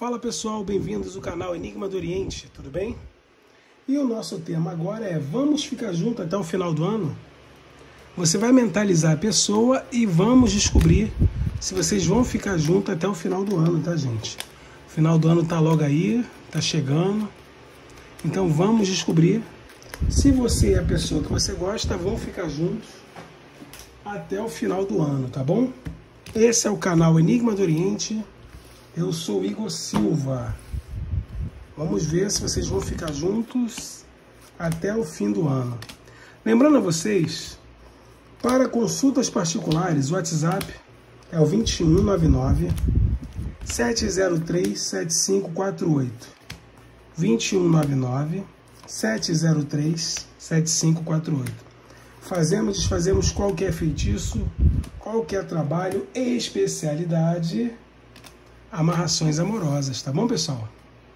Fala pessoal, bem-vindos ao canal Enigma do Oriente, tudo bem? E o nosso tema agora é: vamos ficar juntos até o final do ano? Você vai mentalizar a pessoa e vamos descobrir se vocês vão ficar juntos até o final do ano, tá, gente? O final do ano tá logo aí, tá chegando. Então vamos descobrir se você e a pessoa que você gosta vão ficar juntos até o final do ano, tá bom? Esse é o canal Enigma do Oriente. Eu sou Igor Silva. Vamos ver se vocês vão ficar juntos até o fim do ano. Lembrando a vocês, para consultas particulares, o WhatsApp é o 2199 703 7548. 2199 703 7548. Fazemos, desfazemos qualquer feitiço, qualquer trabalho e especialidade, amarrações amorosas, tá bom, pessoal?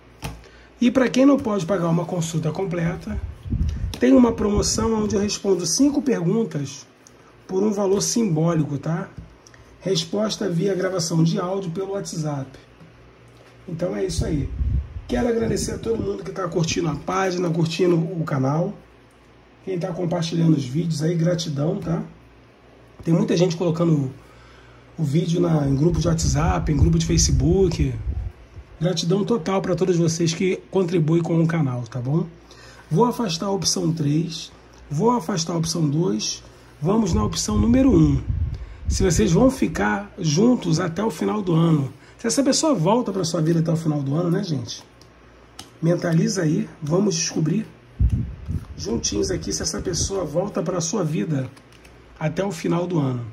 E para quem não pode pagar uma consulta completa, tem uma promoção onde eu respondo 5 perguntas por um valor simbólico, tá? Resposta via gravação de áudio pelo WhatsApp. Então é isso aí. Quero agradecer a todo mundo que está curtindo a página, curtindo o canal. Quem está compartilhando os vídeos aí, gratidão, tá? Tem muita gente colocando o vídeo em grupo de WhatsApp, em grupo de Facebook. Gratidão total para todos vocês que contribuem com o canal, tá bom? Vou afastar a opção 3, vou afastar a opção 2, vamos na opção número 1. Se vocês vão ficar juntos até o final do ano. Se essa pessoa volta para sua vida até o final do ano, né, gente? Mentaliza aí, vamos descobrir juntinhos aqui se essa pessoa volta para a sua vida até o final do ano.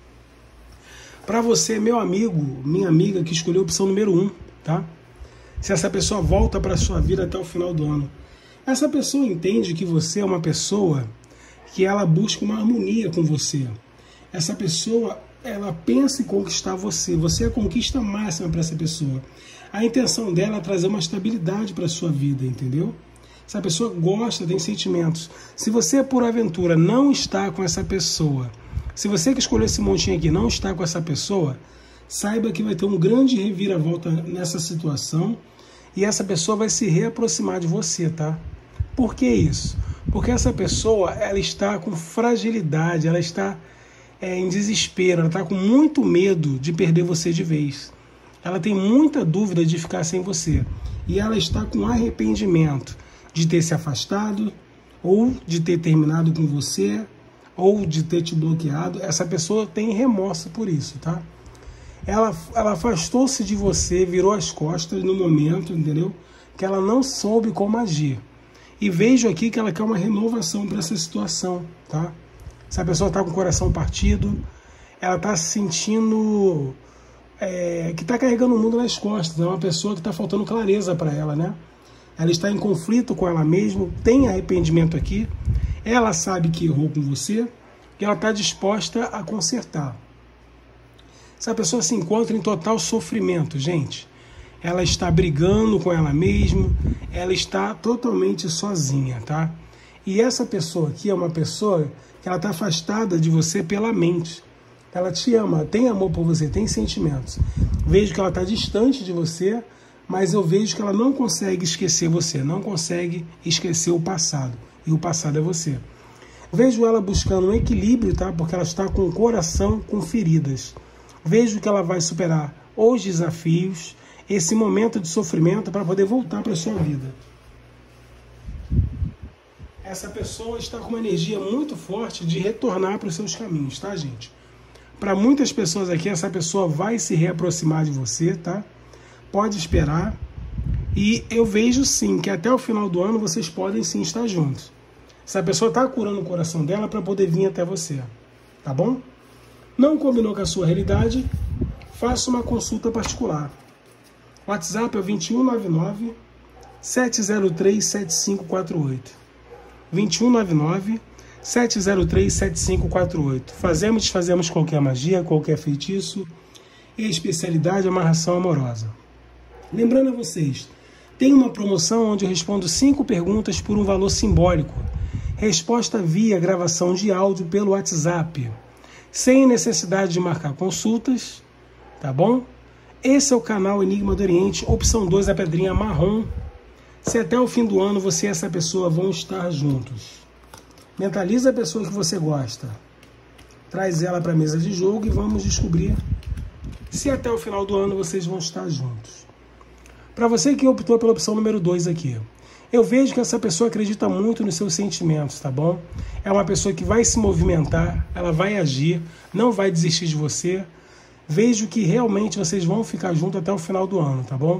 Para você, meu amigo, minha amiga que escolheu a opção número 1, tá? Se essa pessoa volta para a sua vida até o final do ano. Essa pessoa entende que você é uma pessoa que ela busca uma harmonia com você. Essa pessoa, ela pensa em conquistar você. Você é a conquista máxima para essa pessoa. A intenção dela é trazer uma estabilidade para a sua vida, entendeu? Essa pessoa gosta, tem sentimentos. Se você, por aventura, não está com essa pessoa, se você que escolheu esse montinho aqui não está com essa pessoa, saiba que vai ter um grande reviravolta nessa situação e essa pessoa vai se reaproximar de você, tá? Por que isso? Porque essa pessoa, ela está com fragilidade, ela está em desespero, ela está com muito medo de perder você de vez. Ela tem muita dúvida de ficar sem você. E ela está com arrependimento de ter se afastado, ou de ter terminado com você, ou de ter te bloqueado. Essa pessoa tem remorso por isso, tá? Ela afastou-se de você, virou as costas no momento, entendeu? Que ela não soube como agir. E vejo aqui que ela quer uma renovação para essa situação, tá? Essa pessoa está com o coração partido, ela está se sentindo que está carregando o mundo nas costas. É uma pessoa que está faltando clareza para ela, né? Ela está em conflito com ela mesma, tem arrependimento aqui. Ela sabe que errou com você e ela está disposta a consertar. Essa pessoa se encontra em total sofrimento, gente. Ela está brigando com ela mesma, ela está totalmente sozinha, tá? E essa pessoa aqui é uma pessoa que ela está afastada de você pela mente. Ela te ama, tem amor por você, tem sentimentos. Vejo que ela está distante de você, mas eu vejo que ela não consegue esquecer você, não consegue esquecer o passado. E o passado é você. Vejo ela buscando um equilíbrio, tá? Porque ela está com o coração com feridas. Vejo que ela vai superar os desafios, esse momento de sofrimento para poder voltar para a sua vida. Essa pessoa está com uma energia muito forte de retornar para os seus caminhos, tá, gente? Para muitas pessoas aqui, essa pessoa vai se reaproximar de você, tá? Pode esperar. E eu vejo sim que até o final do ano vocês podem sim estar juntos. Essa pessoa está curando o coração dela para poder vir até você, tá bom? Não combinou com a sua realidade? Faça uma consulta particular. O WhatsApp é 2199 703 7548. 2199 703 7548. Fazemos, desfazemos qualquer magia, qualquer feitiço e especialidade amarração amorosa. Lembrando a vocês, tem uma promoção onde eu respondo 5 perguntas por um valor simbólico. Resposta via gravação de áudio pelo WhatsApp, sem necessidade de marcar consultas, tá bom? Esse é o canal Enigma do Oriente, opção 2, a pedrinha marrom. Se até o fim do ano você e essa pessoa vão estar juntos. Mentaliza a pessoa que você gosta. Traz ela para a mesa de jogo e vamos descobrir se até o final do ano vocês vão estar juntos. Para você que optou pela opção número 2 aqui, eu vejo que essa pessoa acredita muito nos seus sentimentos, tá bom? É uma pessoa que vai se movimentar, ela vai agir, não vai desistir de você. Vejo que realmente vocês vão ficar juntos até o final do ano, tá bom?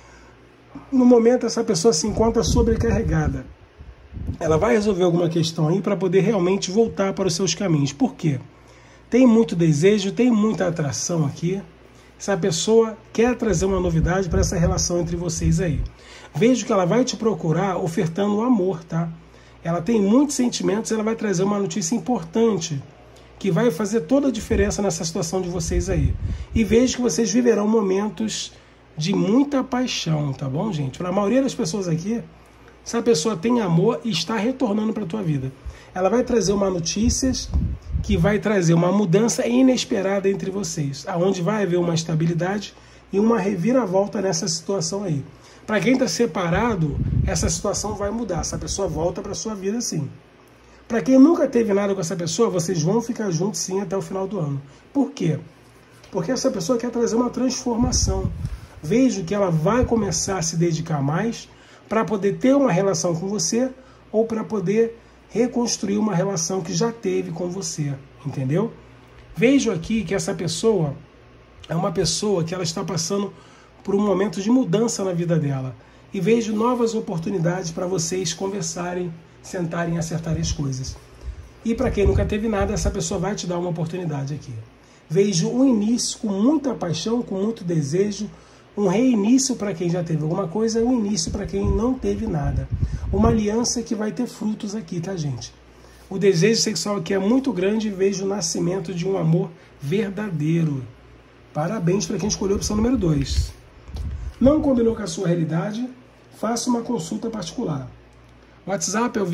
No momento, essa pessoa se encontra sobrecarregada. Ela vai resolver alguma questão aí para poder realmente voltar para os seus caminhos. Por quê? Tem muito desejo, tem muita atração aqui. Essa pessoa quer trazer uma novidade para essa relação entre vocês aí. Vejo que ela vai te procurar ofertando o amor, tá? Ela tem muitos sentimentos, ela vai trazer uma notícia importante que vai fazer toda a diferença nessa situação de vocês aí. E vejo que vocês viverão momentos de muita paixão, tá bom, gente? Para a maioria das pessoas aqui, essa pessoa tem amor e está retornando para a tua vida. Ela vai trazer uma notícia que vai trazer uma mudança inesperada entre vocês, aonde vai haver uma estabilidade e uma reviravolta nessa situação aí. Para quem está separado, essa situação vai mudar, essa pessoa volta para a sua vida sim. Para quem nunca teve nada com essa pessoa, vocês vão ficar juntos sim até o final do ano. Por quê? Porque essa pessoa quer trazer uma transformação. Vejo que ela vai começar a se dedicar mais para poder ter uma relação com você ou para poder reconstruir uma relação que já teve com você, entendeu? Vejo aqui que essa pessoa é uma pessoa que ela está passando por um momento de mudança na vida dela. E vejo novas oportunidades para vocês conversarem, sentarem e acertarem as coisas. E para quem nunca teve nada, essa pessoa vai te dar uma oportunidade aqui. Vejo um início com muita paixão, com muito desejo, um reinício para quem já teve alguma coisa e um início para quem não teve nada. Uma aliança que vai ter frutos aqui, tá, gente? O desejo sexual aqui é muito grande e vejo o nascimento de um amor verdadeiro. Parabéns para quem escolheu a opção número 2. Não combinou com a sua realidade? Faça uma consulta particular. O WhatsApp é o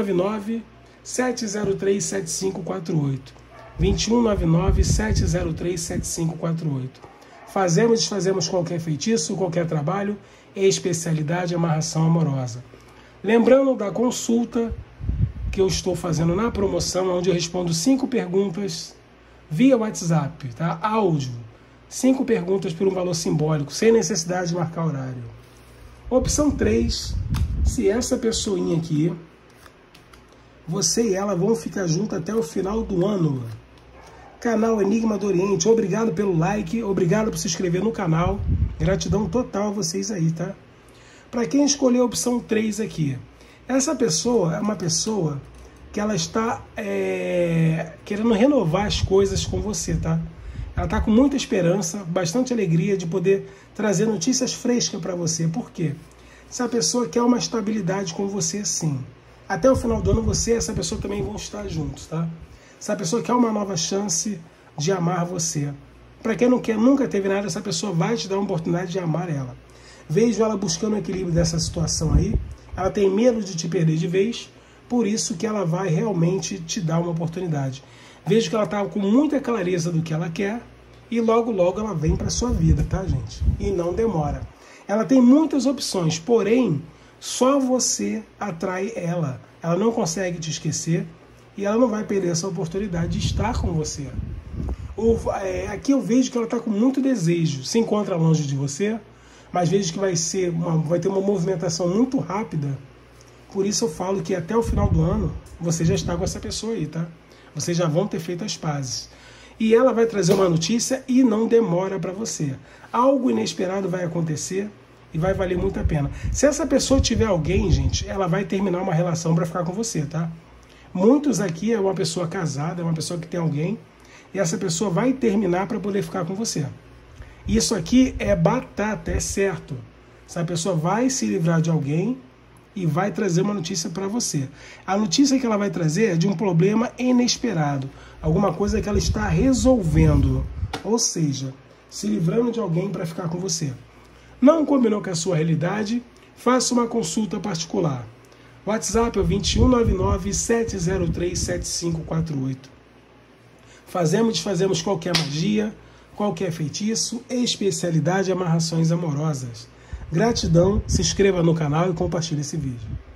2199-703-7548. 2199-703-7548. Fazemos e desfazemos qualquer feitiço, qualquer trabalho, especialidade, amarração amorosa. Lembrando da consulta que eu estou fazendo na promoção, onde eu respondo 5 perguntas via WhatsApp, tá? Áudio. 5 perguntas por um valor simbólico, sem necessidade de marcar horário. Opção 3, se essa pessoinha aqui, você e ela vão ficar juntos até o final do ano. Canal Enigma do Oriente, obrigado pelo like, obrigado por se inscrever no canal, gratidão total a vocês aí, tá? Para quem escolheu a opção 3 aqui, essa pessoa é uma pessoa que ela está querendo renovar as coisas com você, tá? Ela está com muita esperança, bastante alegria de poder trazer notícias frescas para você. Por quê? Essa pessoa quer uma estabilidade com você sim. Até o final do ano você e essa pessoa também vão estar juntos, tá? Essa pessoa quer uma nova chance de amar você. Para quem não quer, nunca teve nada, essa pessoa vai te dar uma oportunidade de amar ela. Vejo ela buscando o equilíbrio dessa situação aí. Ela tem medo de te perder de vez, por isso que ela vai realmente te dar uma oportunidade. Vejo que ela está com muita clareza do que ela quer e logo, logo ela vem para sua vida, tá, gente? E não demora. Ela tem muitas opções, porém, só você atrai ela. Ela não consegue te esquecer. E ela não vai perder essa oportunidade de estar com você. Aqui eu vejo que ela está com muito desejo. Se encontra longe de você, mas vejo que vai ter uma movimentação muito rápida. Por isso eu falo que até o final do ano, você já está com essa pessoa aí, tá? Vocês já vão ter feito as pazes. E ela vai trazer uma notícia e não demora para você. Algo inesperado vai acontecer e vai valer muito a pena. Se essa pessoa tiver alguém, gente, ela vai terminar uma relação para ficar com você, tá? Muitos aqui é uma pessoa casada, é uma pessoa que tem alguém, e essa pessoa vai terminar para poder ficar com você. Isso aqui é batata, é certo. Essa pessoa vai se livrar de alguém e vai trazer uma notícia para você. A notícia que ela vai trazer é de um problema inesperado, alguma coisa que ela está resolvendo, ou seja, se livrando de alguém para ficar com você. Não combinou com a sua realidade? Faça uma consulta particular. WhatsApp é o 2199-703-7548. Fazemos e desfazemos qualquer magia, qualquer feitiço, especialidade e amarrações amorosas. Gratidão, se inscreva no canal e compartilhe esse vídeo.